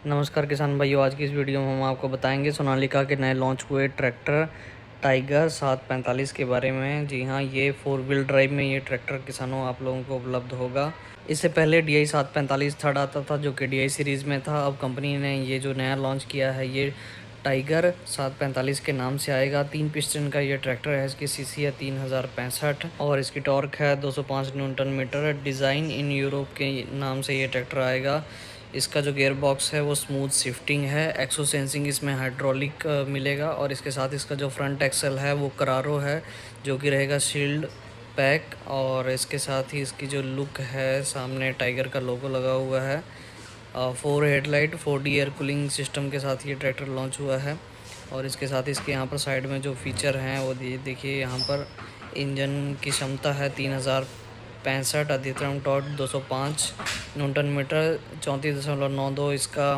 नमस्कार किसान भाइयों, आज की इस वीडियो में हम आपको बताएंगे सोनालिका के नए लॉन्च हुए ट्रैक्टर टाइगर 745 के बारे में। जी हाँ, ये 4 व्हील ड्राइव में ये ट्रैक्टर किसानों आप लोगों को उपलब्ध होगा। इससे पहले DI 745 थर्ड आता था जो कि DI सीरीज़ में था। अब कंपनी ने ये जो नया लॉन्च किया है ये टाइगर 745 के नाम से आएगा। 3 पिस्टन का ये ट्रैक्टर है। इसकी सीसी है 3065 और इसकी टॉर्क है 205 newton metre. Design in Europe के नाम से ये ट्रैक्टर आएगा। इसका जो गियर बॉक्स है वो स्मूथ शिफ्टिंग है। एक्सो सेंसिंग इसमें हाइड्रोलिक मिलेगा और इसके साथ इसका जो फ्रंट एक्सल है वो करारो है जो कि रहेगा शील्ड पैक। और इसके साथ ही इसकी जो लुक है, सामने टाइगर का लोगो लगा हुआ है। 4 headlight 4D air cooling system के साथ ये ट्रैक्टर लॉन्च हुआ है। और इसके साथ इसके यहाँ पर साइड में जो फीचर हैं वो देखिए। यहाँ पर इंजन की क्षमता है 3065, अधिकतम टॉर्क 205 न्यूटन मीटर, 34.92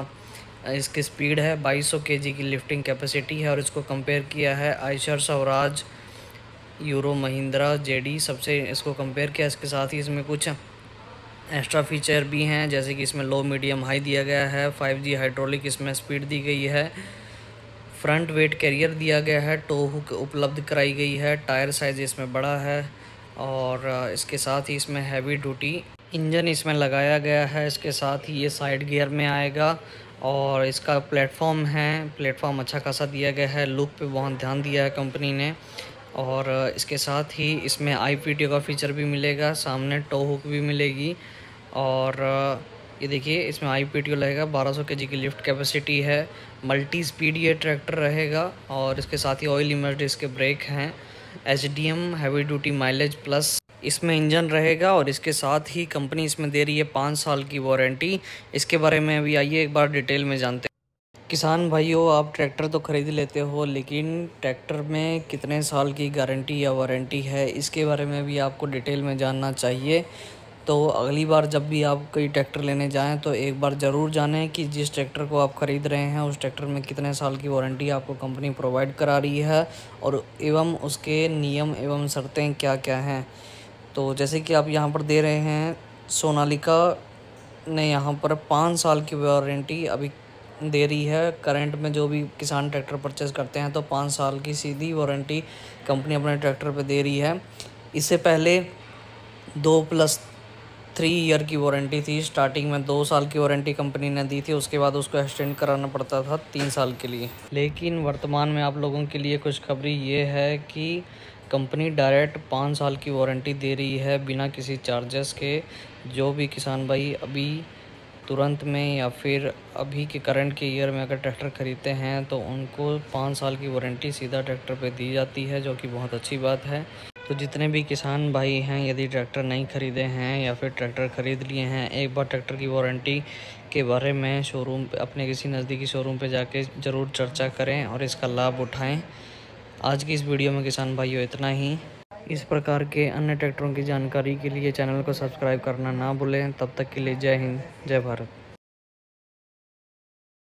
इसकी स्पीड है। 2200 kg की लिफ्टिंग कैपेसिटी है। और इसको कंपेयर किया है आयशर, स्वराज, यूरो, महिंद्रा, जेडी सबसे इसको कंपेयर किया। इसके साथ ही इसमें कुछ एक्स्ट्रा फीचर भी हैं, जैसे कि इसमें लो, मीडियम, हाई दिया गया है। 5G हाइड्रोलिक इसमें स्पीड दी गई है। फ्रंट वेट कैरियर दिया गया है। टो हुक उपलब्ध कराई गई है। टायर साइज़ इसमें बड़ा है। और इसके साथ ही इसमें हैवी ड्यूटी इंजन इसमें लगाया गया है। इसके साथ ही ये साइड गियर में आएगा। और इसका प्लेटफॉर्म अच्छा खासा दिया गया है। लुक पे बहुत ध्यान दिया है कंपनी ने। और इसके साथ ही इसमें IPTO का फीचर भी मिलेगा। सामने टो हुक भी मिलेगी। और ये देखिए, इसमें IPTO लगेगा। 1200 kg की लिफ्ट कैपेसिटी है। मल्टी स्पीड ये ट्रैक्टर रहेगा। और इसके साथ ही ऑयल इमर्स्ड इसके ब्रेक हैं। HDM heavy duty mileage plus इसमें इंजन रहेगा। और इसके साथ ही कंपनी इसमें दे रही है 5 साल की वारंटी। इसके बारे में अभी आइए एक बार डिटेल में जानते हैं। किसान भाइयों, आप ट्रैक्टर तो खरीद लेते हो, लेकिन ट्रैक्टर में कितने साल की गारंटी या वारंटी है इसके बारे में भी आपको डिटेल में जानना चाहिए। तो अगली बार जब भी आप कोई ट्रैक्टर लेने जाएं तो एक बार ज़रूर जानें कि जिस ट्रैक्टर को आप ख़रीद रहे हैं उस ट्रैक्टर में कितने साल की वारंटी आपको कंपनी प्रोवाइड करा रही है और एवं उसके नियम एवं शर्तें क्या क्या हैं। तो जैसे कि आप यहाँ पर दे रहे हैं, सोनालिका ने यहाँ पर 5 साल की वारंटी अभी दे रही है। करंट में जो भी किसान ट्रैक्टर परचेज़ करते हैं तो 5 साल की सीधी वारंटी कंपनी अपने ट्रैक्टर पे दे रही है। इससे पहले 2+3 ईयर की वारंटी थी। स्टार्टिंग में 2 साल की वारंटी कंपनी ने दी थी, उसके बाद उसको एक्सटेंड कराना पड़ता था 3 साल के लिए। लेकिन वर्तमान में आप लोगों के लिए खुशखबरी ये है कि कंपनी डायरेक्ट 5 साल की वारंटी दे रही है बिना किसी चार्जेस के। जो भी किसान भाई अभी तुरंत में या फिर अभी के करंट के ईयर में अगर ट्रैक्टर ख़रीदते हैं तो उनको 5 साल की वारंटी सीधा ट्रैक्टर पे दी जाती है, जो कि बहुत अच्छी बात है। तो जितने भी किसान भाई हैं, यदि ट्रैक्टर नहीं ख़रीदे हैं या फिर ट्रैक्टर ख़रीद लिए हैं, एक बार ट्रैक्टर की वारंटी के बारे में शोरूम अपने किसी नज़दीकी शोरूम पे जाके ज़रूर चर्चा करें और इसका लाभ उठाएं। आज की इस वीडियो में किसान भाइयों इतना ही। इस प्रकार के अन्य ट्रैक्टरों की जानकारी के लिए चैनल को सब्सक्राइब करना ना भूलें। तब तक के लिए जय हिंद, जय भारत।